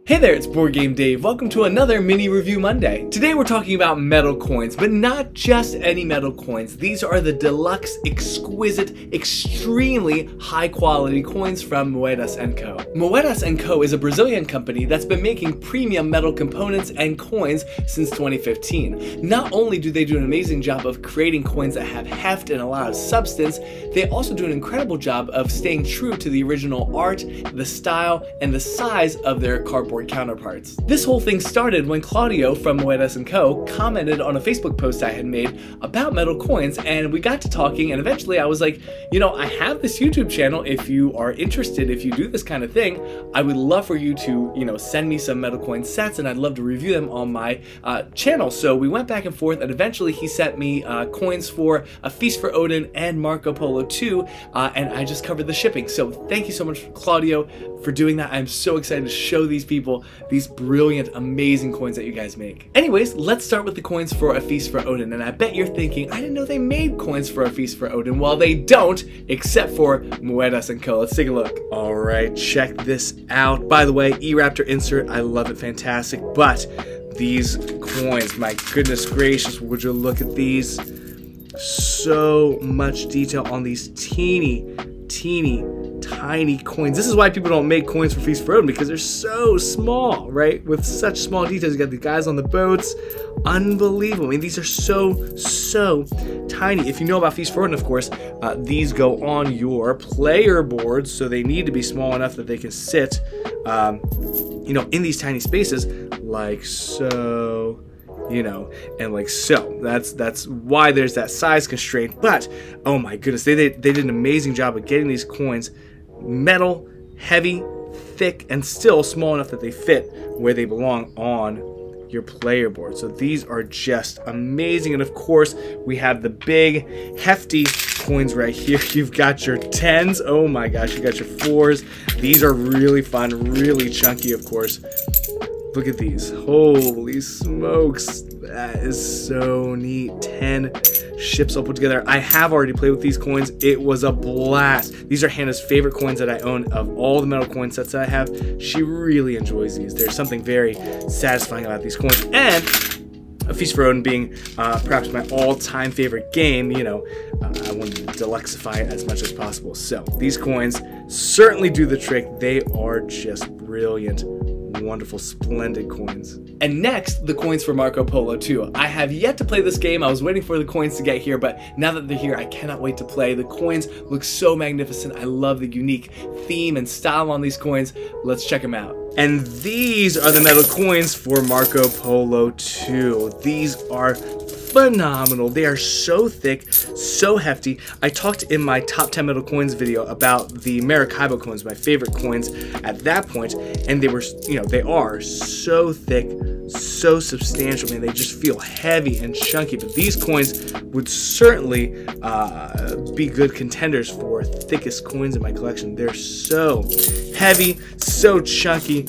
Hey there, it's BoardGameDave. Welcome to another mini review Monday. Today we're talking about metal coins, but not just any metal coins. These are the deluxe, exquisite, extremely high quality coins from Moedas & Co. Moedas & Co is a Brazilian company that's been making premium metal components and coins since 2015. Not only do they do an amazing job of creating coins that have heft and a lot of substance, they also do an incredible job of staying true to the original art, the style, and the size of their cardboard counterparts. This whole thing started when Claudio from Moedas & Co commented on a Facebook post I had made about metal coins, and we got to talking, and eventually I was like, you know, I have this YouTube channel. If you are interested, if you do this kind of thing, I would love for you to, you know, send me some metal coin sets, and I'd love to review them on my channel. So we went back and forth, and eventually he sent me coins for A Feast for Odin and Marco Polo 2, and I just covered the shipping. So thank you so much, Claudio, for doing that. I'm so excited to show these people these brilliant, amazing coins that you guys make. Anyways, let's start with the coins for A Feast for Odin, and I bet you're thinking, I didn't know they made coins for A Feast for Odin. Well, they don't, except for Moedas & Co. Let's take a look. All right, check this out. By the way, E-Raptor insert, I love it, fantastic, but these coins, my goodness gracious, would you look at these? So much detail on these teeny tiny coins. This is why people don't make coins for Feast for Odin, because they're so small, right? With such small details. You got the guys on the boats. Unbelievable. I mean, these are so tiny. If you know about Feast for Odin, of course, these go on your player board, so they need to be small enough that they can sit, you know, in these tiny spaces, like so. You know, and like so. That's why there's that size constraint. But oh my goodness, they did an amazing job of getting these coins metal, heavy, thick, and still small enough that they fit where they belong on your player board. So these are just amazing. And of course, we have the big hefty coins right here. You've got your 10s. Oh my gosh, you got your 4s. These are really fun, really chunky, of course. Look at these. Holy smokes. That is so neat. 10 ships all put together. I have already played with these coins. It was a blast. These are Hannah's favorite coins that I own of all the metal coin sets that I have. She really enjoys these. There's something very satisfying about these coins. And A Feast for Odin being perhaps my all-time favorite game, you know, I wanted to deluxify it as much as possible. So these coins certainly do the trick. They are just brilliant, wonderful, splendid coins. And next, the coins for Marco Polo 2. I have yet to play this game. I was waiting for the coins to get here, but now that they're here, I cannot wait to play. The coins look so magnificent. I love the unique theme and style on these coins. Let's check them out. And these are the metal coins for Marco Polo 2. These are phenomenal. They are so thick, so hefty. I talked in my top 10 metal coins video about the Maracaibo coins, my favorite coins at that point, and they were, you know, they are so thick, so substantial. Man, they just feel heavy and chunky. But these coins would certainly be good contenders for thickest coins in my collection. They're so heavy, so chunky,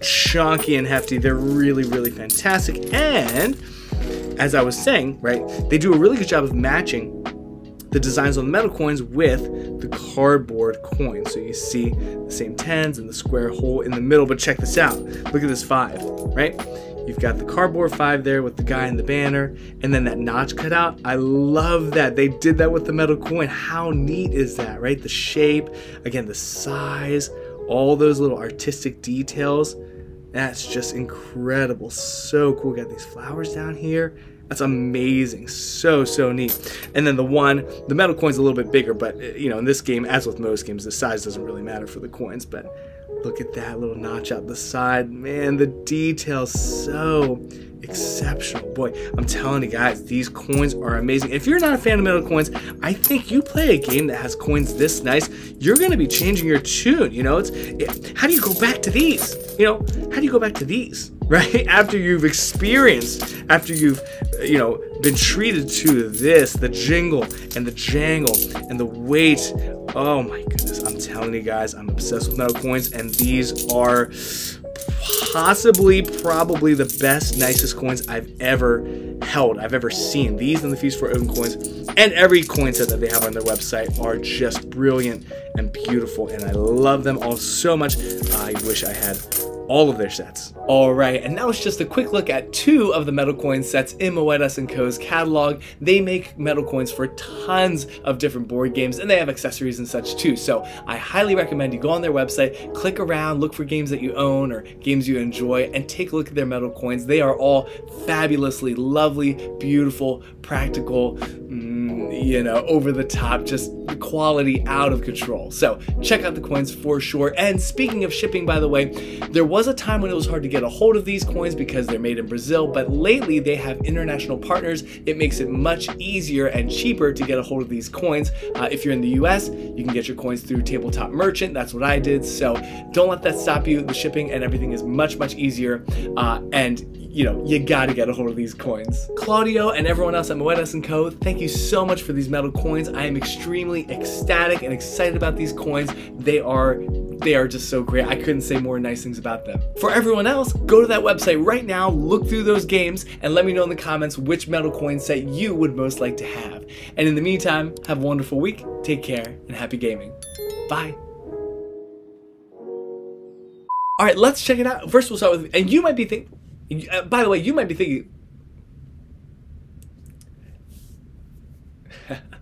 and hefty. They're really fantastic. And as I was saying, right, they do a really good job of matching the designs on the metal coins with the cardboard coins. So you see the same 10s and the square hole in the middle, but check this out. Look at this 5, right? You've got the cardboard 5 there with the guy in the banner, and then that notch cut out. I love that. They did that with the metal coin. How neat is that, right? The shape, again, the size, all those little artistic details. That's just incredible. So cool. Got these flowers down here. That's amazing. So neat. And then the metal coin's a little bit bigger, but you know, in this game, as with most games, the size doesn't really matter for the coins. But look at that little notch out the side. Man, the detail's so exceptional. Boy, I'm telling you guys, these coins are amazing. If you're not a fan of metal coins, I think you play a game that has coins this nice, you're going to be changing your tune. You know, how do you go back to these? You know, how do you go back to these, right? After you've experienced, after you've, you know, been treated to this, the jingle and the jangle and the weight. Oh my goodness, I'm telling you guys, I'm obsessed with metal coins, and these are probably the best, nicest coins I've ever held, I've ever seen. These and the Feast for Odin coins, and every coin set that they have on their website are just brilliant and beautiful, and I love them all so much. I wish I had all of their sets. Alright, and now it's just a quick look at 2 of the metal coin sets in Moedas & Co.'s catalog. They make metal coins for tons of different board games, and they have accessories and such too. So I highly recommend you go on their website, click around, look for games that you own or games you enjoy, and take a look at their metal coins. They are all fabulously lovely, beautiful, practical, you know, over the top, just quality out of control. So check out the coins for sure. And speaking of shipping, by the way, there was a time when it was hard to get a hold of these coins because they're made in Brazil, but lately they have international partners. It makes it much easier and cheaper to get a hold of these coins. If you're in the US, you can get your coins through Tabletop Merchant. That's what I did. So don't let that stop you. The shipping and everything is much, much easier. And you know, you gotta get a hold of these coins. Claudio and everyone else at Moedas & Co., thank you so much for these metal coins. I am extremely ecstatic and excited about these coins. They are just so great. I couldn't say more nice things about them. For everyone else, go to that website right now, look through those games, and let me know in the comments which metal coin set you would most like to have. And in the meantime, have a wonderful week, take care, and happy gaming. Bye. All right, let's check it out. First, we'll start with, and you might be thinking, by the way, you might be thinking,